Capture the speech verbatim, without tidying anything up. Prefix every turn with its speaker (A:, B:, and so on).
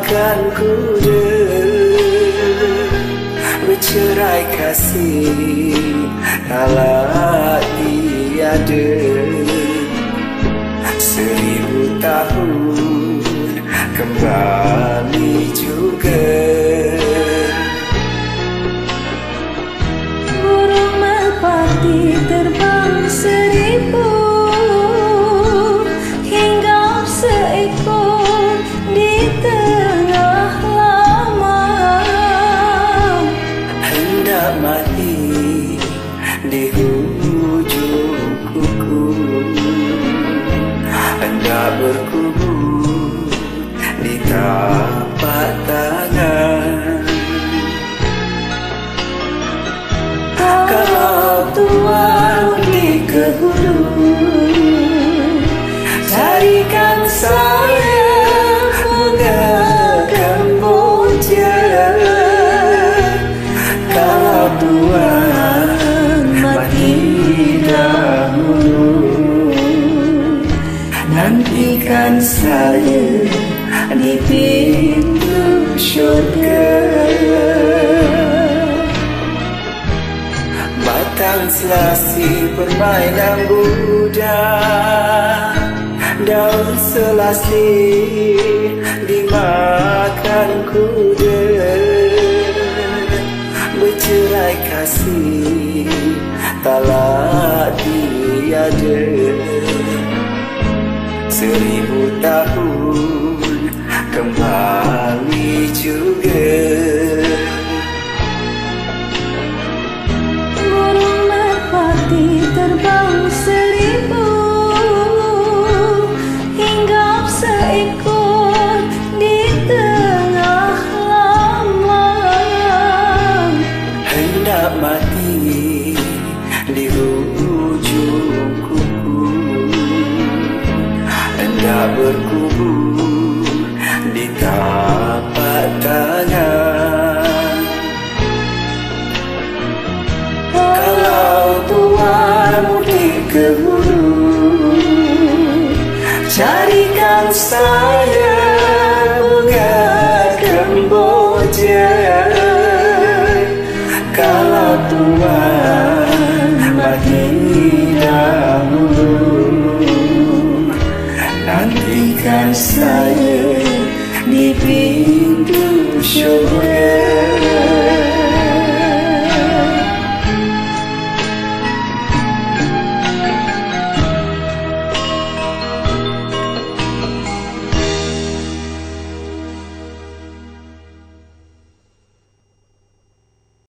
A: makan kuda, bercerai kasih kala tiada. Seribu tahun kembali juga.
B: Burung merpati terbang seribu, hinggap seekor di tengah laman.
A: Hendak mati di hujung kuku, hendak berkubur di tapak tangan. Kalau Tuhan pergi ke hulu, carikan saya bunga kemboja. Kalau Tuhan mati dahulu, nantikan saya di pintu syurga. Batang selasih permainan budak, daun selasih dimakan kuda. Bercerai kasih talak tiada. Seribu tahun kembali juga.
B: Burung merpati terbang seribu, hinggap seekor di tengah laman.
A: Hendak mati di hujung kuku, hendak berkubur di tapak tangan. Kalau Tuhan pergi ke hulu, carikan saya bunga kemboja. Kalau Tuhan mati dahulu, nantikan saya di pintu syurga.